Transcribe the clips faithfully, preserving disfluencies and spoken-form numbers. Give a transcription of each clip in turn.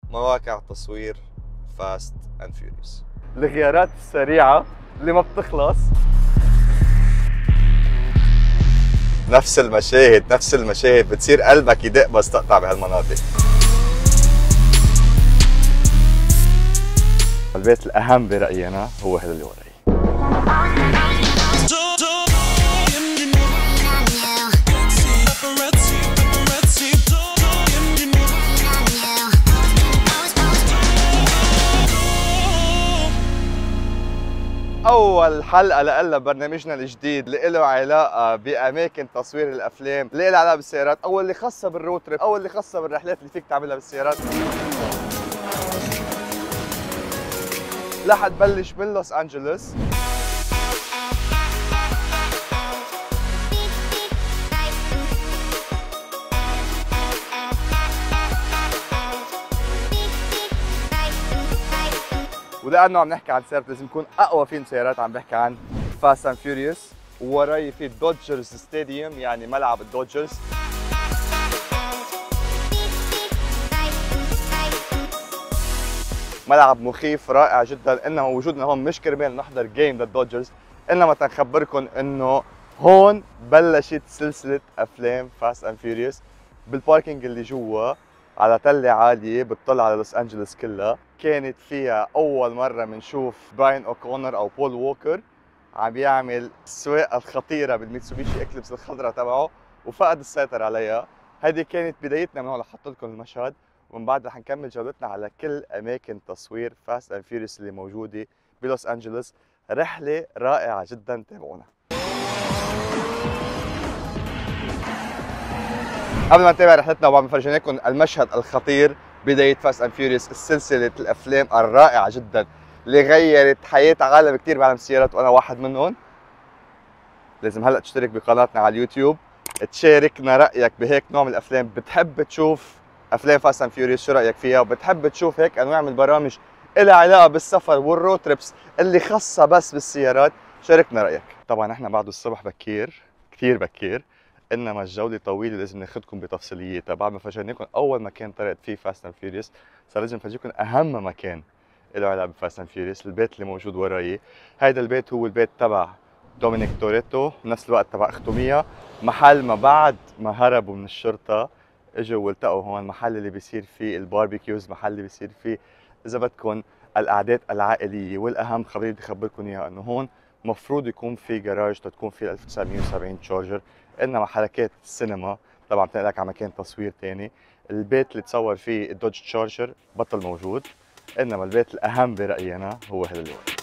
مواقع تصوير فاست اند فيوريوس. الغيارات السريعة اللي ما بتخلص. نفس المشاهد نفس المشاهد بتصير قلبك يدق بس تقطع بهالمناطق. البيت الأهم برأيي أنا هو هذا اللي وراي. أول حلقة لقلنا برنامجنا الجديد اللي له علاقة بأماكن تصوير الأفلام، اللي له علاقة بالسيارات، أو اللي خاصة بالرود تريب، أو اللي خاصة بالرحلات اللي فيك تعملها بالسيارات. رح تبلش من لوس أنجلوس. ولانه عم نحكي عن سيارات لازم يكون اقوى فيلم سيارات، عم بحكي عن فاست اند فيوريوس. ووراي في دوجرز ستاديوم، يعني ملعب الدوجرز. ملعب مخيف رائع جدا، انما وجودنا هون مش كرمال نحضر جيم للدوجرز، انما تنخبركم انه هون بلشت سلسله افلام فاست اند فيوريوس بالباركينج اللي جوا على تلة عالية بتطل على لوس أنجلوس كلها. كانت فيها أول مرة بنشوف براين أوكونر أو بول ووكر عم يعمل السواقة الخطيرة بالميتسوبيشي إكليبس الخضراء تبعه وفقد السيطرة عليها. هذه كانت بدايتنا، من هون رح أحط لكم المشهد، ومن بعد رح نكمل جولتنا على كل أماكن تصوير فاست أند فيوريوس اللي موجودة بلوس أنجلوس. رحلة رائعة جدا، تابعونا. قبل ما نتابع رحلتنا وعم بفرجي لكم المشهد الخطير بداية فاست اند فيوريوس، السلسلة الأفلام الرائعة جدا اللي غيرت حياة عالم كثير بعالم السيارات وأنا واحد منهم. لازم هلا تشترك بقناتنا على اليوتيوب، تشاركنا رأيك بهيك نوع من الأفلام. بتحب تشوف أفلام فاست اند فيوريوس شو رأيك فيها؟ وبتحب تشوف هيك أنواع من البرامج إلها علاقة بالسفر والرود تريبس اللي خاصة بس بالسيارات؟ شاركنا رأيك. طبعا نحن بعد الصبح بكير، كثير بكير، انما الجوله طويله لازم ناخذكم بتفصيليتها. بعد ما فرجيناكم اول مكان طلعت فيه فاست اند فيوريوس، صار لازم نفرجيكم اهم مكان له علاقه بفاست اند فيوريوس، البيت اللي موجود وراي. هيدا البيت هو البيت تبع دومينيك توريتو، بنفس الوقت تبع اخته ميا. محل ما بعد ما هربوا من الشرطه اجوا والتقوا هون، محل اللي بيصير فيه الباربيكيوز، محل اللي بيصير فيه اذا بدكم القعدات العائليه. والاهم خبريه بدي اخبركم اياها، انه هون مفروض يكون في جراج تكون في ألف وتسعمية وسبعين تشارجر، انما حركات السينما طبعا بتنقلك على مكان تصوير ثاني. البيت اللي تصور فيه الدوج تشارجر بطل موجود، انما البيت الاهم برايي انا هو هذا اللي ورا.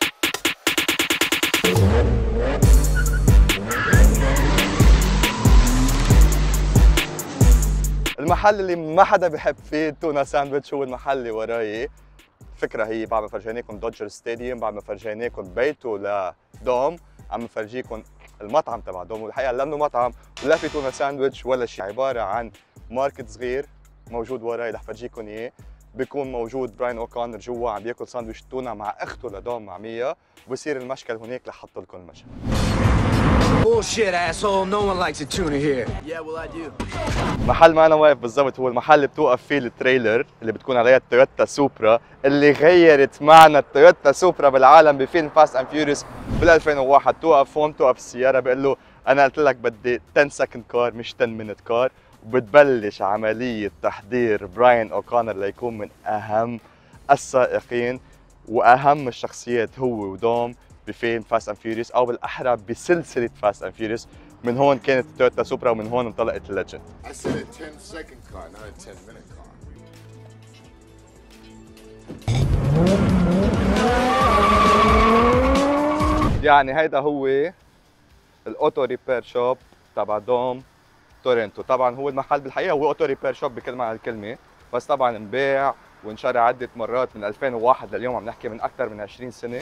المحل اللي ما حدا بحب فيه التونا ساندويتش هو المحل اللي وراي. الفكره هي بعد ما فرجيناكم دوجر ستاديوم، بعد ما فرجيناكم بيته لدوم، عم نفرجيكم المطعم تبع دوم. والحقيقه لا منه مطعم ولا في تونه ساندويتش ولا شيء، عباره عن ماركت صغير موجود وراي رح فرجيكم اياه. بيكون موجود براين اوكونر جوا عم بياكل ساندويتش تونه مع اخته لدوم مع ميا، وبصير المشكل هناك رح احط لكم المشهد. Bullshit, asshole. No one likes a tuna here. Yeah, well, I do. محل ما انا واقف بالضبط هو المحل اللي بتوقف فيه التريلر اللي بتكون عليها التويوتا سوبرا، اللي غيرت معنى التويوتا سوبرا بالعالم بفيلم فاست اند فيوريوس بال ألفين وواحد. توقف هون، توقف السياره، بقول له انا قلت لك بدي عشرة سكند كار مش عشرة مينت كار، وبتبلش عمليه تحضير براين اوكونر ليكون من اهم السائقين واهم الشخصيات هو ودوم بفيلم فاست اند فيوريوس، او بالاحرى بسلسله فاست اند فيوريوس. من هون كانت التويوتا سوبرا ومن هون انطلقت الليجند. I said a ten second car, not a ten minute car. يعني هيدا هو الاوتو ريبير شوب تبع دوم تورنتو. طبعا هو المحل بالحقيقه هو اوتو ريبير شوب بكل معنى الكلمه، بس طبعا انباع وانشرى عده مرات من ألفين وواحد لليوم، عم نحكي من اكثر من عشرين سنه.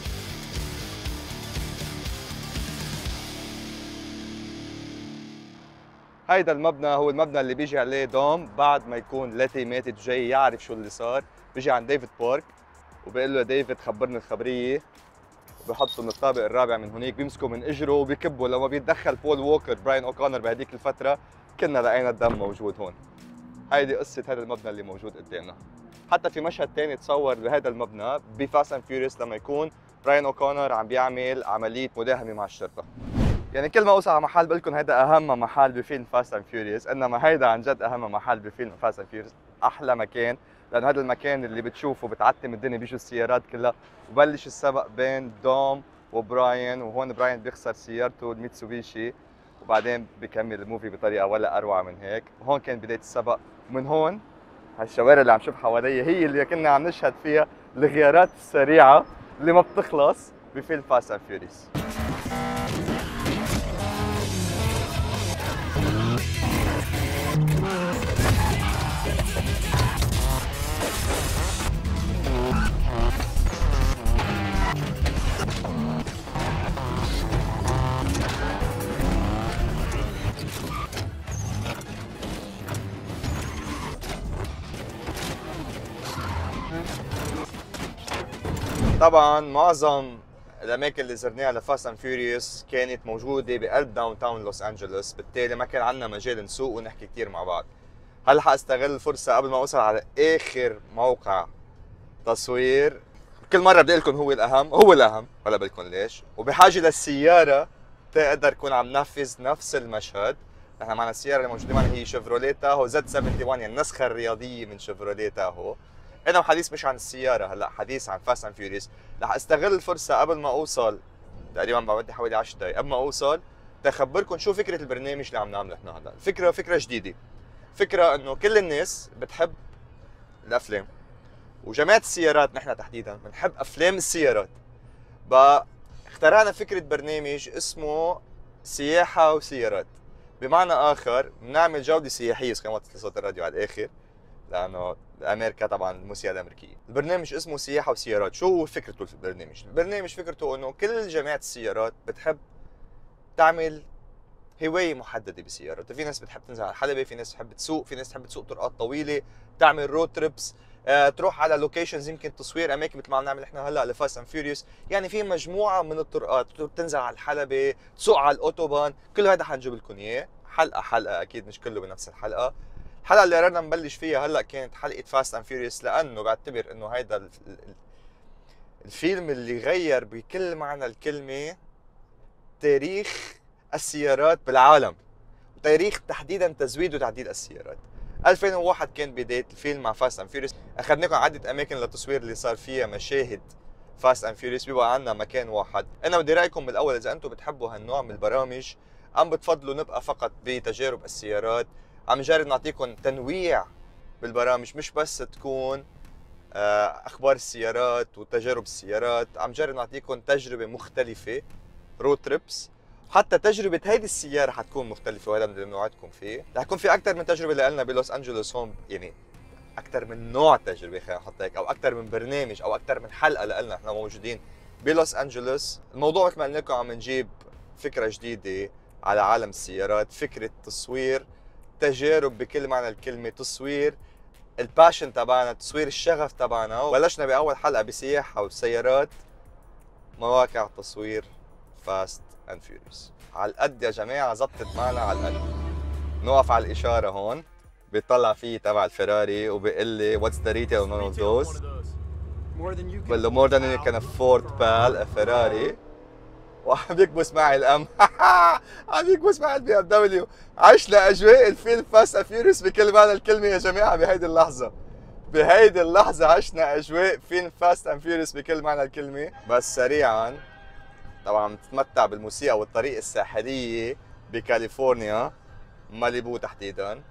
هيدا المبنى هو المبنى اللي بيجي عليه دوم بعد ما يكون لاتي ماتت جاي يعرف شو اللي صار. بيجي عند ديفيد بارك وبيقول له ديفيد خبرني الخبريه، وبيحطوا من الطابق الرابع من هونيك، بيمسكوا من اجره وبيكبوا. لما بيتدخل بول ووكر براين اوكونر بهديك الفتره كنا لقينا الدم موجود هون. هيدي قصه هذا المبنى اللي موجود قدامنا. حتى في مشهد ثاني تصور بهذا المبنى بفاست اند فيوريوس لما يكون براين اوكونر عم بيعمل عمليه مداهمه مع الشرطه. يعني كل ما اوصل على محل بقول لكم هيدا اهم محل بفيلم فاست اند فيوريوس، انما هيدا عن جد اهم محل بفيلم فاست اند فيوريوس، احلى مكان، لانه هذا المكان اللي بتشوفه بتعتم الدنيا، بيجوا السيارات كلها، وبلش السبق بين دوم وبراين، وهون براين بيخسر سيارته الميتسوبيشي، وبعدين بكمل الموفي بطريقه ولا اروع من هيك. وهون كان بدايه السبق، ومن هون هالشوارع اللي عم شوف حوالي هي اللي كنا عم نشهد فيها الغيارات السريعه اللي ما بتخلص بفيلم فاست اند فيوريوس. طبعا معظم الاماكن اللي زرناها لفاست اند فيوريوس كانت موجوده بقلب داون تاون لوس انجلوس، بالتالي ما كان عندنا مجال نسوق ونحكي كثير مع بعض. هلا حاستغل الفرصه قبل ما اوصل على اخر موقع تصوير، كل مره بدي لكم هو الاهم، هو الاهم، ولا بالكم ليش؟ وبحاجه للسياره تقدر تكون عم ننفذ نفس المشهد. نحن معنا السياره اللي موجوده معنا هي شيفروليه تاهو زد واحد وسبعين، يعني النسخه الرياضيه من شيفروليه تاهو. انا حديث مش عن السياره هلا، حديث عن فاست اند فيوريوس. رح استغل الفرصه قبل ما اوصل، تقريبا بعد حوالي عشر دقائق قبل ما اوصل، تخبركم شو فكره البرنامج اللي عم نعمله نحن هلا. الفكره فكره جديده، فكره انه كل الناس بتحب الافلام، وجماعه السيارات نحن تحديدا بنحب افلام السيارات. بقى اخترعنا فكره برنامج اسمه سياحه وسيارات، بمعنى اخر بنعمل جوله سياحيه. كمان صوت الراديو على الاخر لانه امريكا طبعا الموسيقى الامريكيه. البرنامج اسمه سياحه وسيارات. شو هو فكرته البرنامج؟ البرنامج فكرته انه كل جماعه السيارات بتحب تعمل هوايه محدده بالسيارات. في ناس بتحب تنزل على الحلبه، في ناس بتحب تسوق، في ناس بتحب تسوق طرقات طويله، تعمل رود تريبس، آه، تروح على لوكيشنز، يمكن تصوير اماكن مثل ما عم نعمل احنا هلا لفاست اند فيوريوس. يعني في مجموعه من الطرقات، تنزل على الحلبه، تسوق على الاوتوبان، كل هذا حنجيب لكم اياه حلقه حلقه، اكيد مش كله بنفس الحلقه. الحلقه اللي قررنا نبلش فيها هلا كانت حلقه فاست اند فيوريوس، لانه بعتبر انه هيدا الفيلم اللي غير بكل معنى الكلمه تاريخ السيارات بالعالم، وتاريخ تحديدا تزويد وتعديل السيارات. ألفين وواحد كان بدايه الفيلم مع فاست اند فيوريوس. اخذناكم عده اماكن للتصوير اللي صار فيها مشاهد فاست اند فيوريوس، بيبقى عندنا مكان واحد. انا بدي رايكم بالاول اذا انتم بتحبوا هالنوع من البرامج، ام بتفضلوا نبقى فقط بتجارب السيارات. عم نجرب نعطيكم تنويع بالبرامج، مش بس تكون اخبار السيارات وتجارب السيارات، عم نجرب نعطيكم تجربه مختلفه، رود تريبس. حتى تجربه هيدي السياره حتكون مختلفه، وهذا اللي بنوعدكم فيه. رح يكون في اكثر من تجربه لنا بلوس انجلوس هون، يعني اكثر من نوع تجربه، خلينا نحط هيك، او اكثر من برنامج او اكثر من حلقه لنا احنا موجودين بلوس انجلوس. الموضوع مثل ما قلنا لكم عم نجيب فكره جديده على عالم السيارات، فكره تصوير، تجارب بكل معنى الكلمه، تصوير الباشن تبعنا، تصوير الشغف تبعنا. بلشنا باول حلقه بسياحه وسيارات، مواقع تصوير فاست اند فيوريوس. على القد يا جماعه زبطت معنا على القد. نوقف على الاشاره هون، بيطلع فيه تبع الفيراري وبيقول لي واتس ذا ريتيل اون ون اوف ذوز، بقول له مور ذان يو كان افورد بال فيراري، وعم يكبس معي الام عم يكبس معي البي ام دبليو. عشنا اجواء الفيلم فاست اند فيوريوس بكل معنى الكلمه يا جماعه بهيدي اللحظه. بهيدي اللحظه عشنا اجواء فيلم فاست اند فيوريوس بكل معنى الكلمه. بس سريعا طبعا بتتمتع بالموسيقى والطريق الساحليه بكاليفورنيا، ماليبو تحديدا.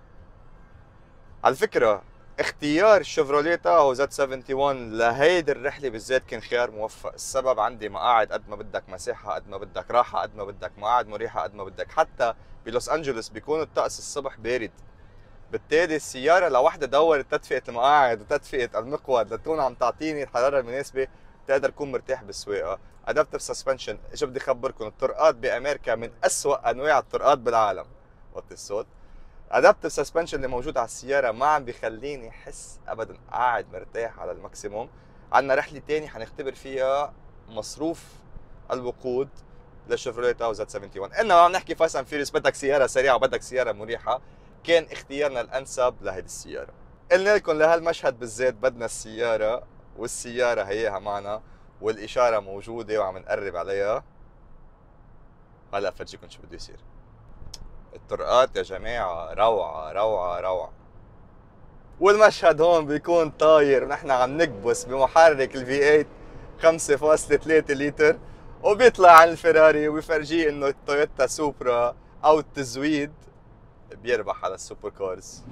على فكره اختيار شيفروليه تاهو زد واحد وسبعين لهيدي الرحله بالذات كان خيار موفق. السبب عندي مقاعد قد ما بدك، مساحه قد ما بدك، راحه قد ما بدك، مقاعد مريحه قد ما بدك. حتى بلوس انجلوس بيكون الطقس الصبح بارد، بالتالي السياره لوحدها دورت تدفئه المقاعد وتدفئه المقود لتكون عم تعطيني الحراره المناسبه تقدر اكون مرتاح بالسواقه. ادابتيف سسبنشن، ايش بدي اخبركم، الطرقات بامريكا من اسوء انواع الطرقات بالعالم. وطي الصوت. ادابتيف سسبنشن اللي موجود على السياره ما عم بيخليني احس ابدا قاعد مرتاح على الماكسيموم. عندنا رحله ثانيه حنختبر فيها مصروف الوقود للشيفروليه تاهو زد واحد وسبعين. انما عم نحكي فاست اند فيوريوس، بدك سياره سريعه وبدك سياره مريحه، كان اختيارنا الانسب لهيدي السياره. قلنا لكم لهالمشهد بالذات بدنا السيارة، والسيارة هيها معنا والإشارة موجودة وعم نقرب عليها. هلا فرجيكم شو بده يصير. الطرقات يا جماعة روعة روعة روعة. والمشهد هون بيكون طاير ونحن عم نكبس بمحرك الفي ثمانية خمسة فاصلة ثلاثة لتر، وبيطلع عن الفراري وبيفرجيه انه التويوتا سوبرا او التزويد بيربح على السوبر كارز.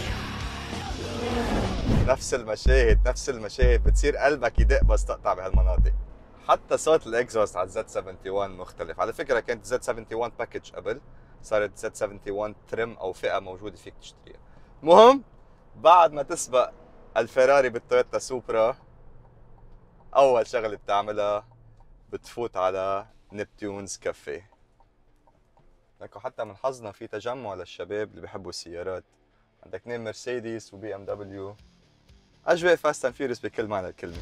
نفس المشاهد نفس المشاهد بتصير قلبك يدق بس تقطع بهالمناطق. حتى صوت الاكزوست على الزد واحد وسبعين مختلف. على فكره كانت زد واحد وسبعين باكج قبل، صارت زد واحد وسبعين ترم او فئه موجوده فيك تشتريها. المهم بعد ما تسبق الفراري بالتويوتا سوبرا، اول شغله بتعملها بتفوت على نبتيونز كافيه. لكن حتى من حظنا في تجمع للشباب اللي بيحبوا السيارات. عندك اثنين مرسيدس وبي ام دبليو. اجواء فاست اند فيوريوس بكل معنى الكلمه.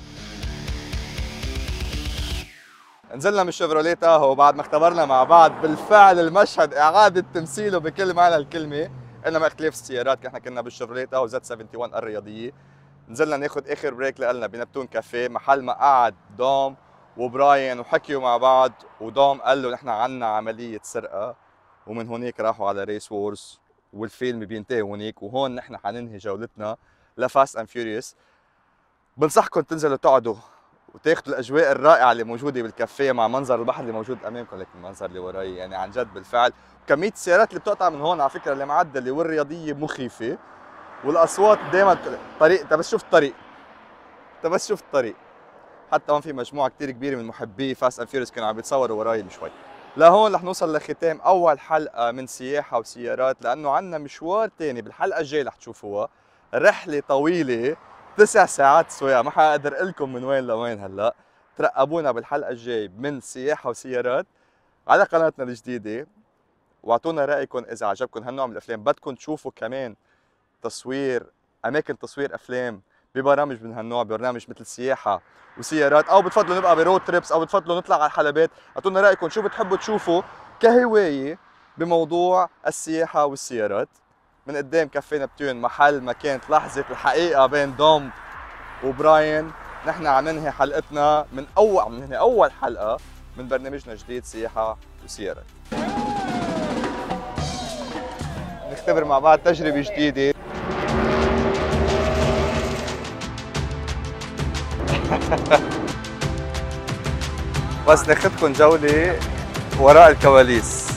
نزلنا من شيفروليه تاهو بعد ما اختبرنا مع بعض بالفعل المشهد اعاده تمثيله بكل معنى الكلمه، انما اختلاف السيارات. احنا كنا بالشيفروليه تاهو زد واحد وسبعين الرياضيه. نزلنا ناخذ اخر بريك لنا بنبتون كافيه، محل ما قعد دوم وبراين وحكيوا مع بعض، ودوم قال له نحن عنا عمليه سرقه، ومن هونيك راحوا على ريس وورز والفيلم بينتهي هونيك. وهون نحن حننهي جولتنا لفاست اند فيوريوس. بنصحكم تنزلوا تقعدوا وتاخذوا الاجواء الرائعه اللي موجوده بالكافيه مع منظر البحر اللي موجود امامكم. لكن المنظر اللي وراي يعني عن جد بالفعل. كميه السيارات اللي بتقطع من هون على فكره اللي معدله والرياضيه مخيفه، والاصوات دائما طريق. انت بس شوف الطريق، انت بس شوف الطريق. حتى هون في مجموعه كثير كبيره من محبي فاست اند فيوريوس كانوا عم يتصوروا وراي بشوي. لهون رح نوصل لختام اول حلقه من سياحه وسيارات، لانه عندنا مشوار ثاني بالحلقه الجايه رح تشوفوها. رحله طويله تسع ساعات سواقه، ما حقدر اقول لكم من وين لوين. هلا ترقبونا بالحلقه الجايه من سياحه وسيارات على قناتنا الجديده، واعطونا رايكم اذا عجبكم هالنوع من الافلام. بدكم تشوفوا كمان تصوير اماكن تصوير افلام ببرامج من هالنوع، برنامج مثل سياحه وسيارات، او بتفضلوا نبقى برود تريبس، او بتفضلوا نطلع على الحلبات. اعطونا رايكم شو بتحبوا تشوفوا كهوايه بموضوع السياحه والسيارات. من قدام كافيه نبتون، محل ما كانت لحظه الحقيقه بين دوم وبراين. نحن عم ننهي حلقتنا من اول عم ننهي اول حلقه من برنامجنا الجديد سياحه وسيارات. نختبر مع بعض تجربه جديده. بس ناخذكم جوله وراء الكواليس.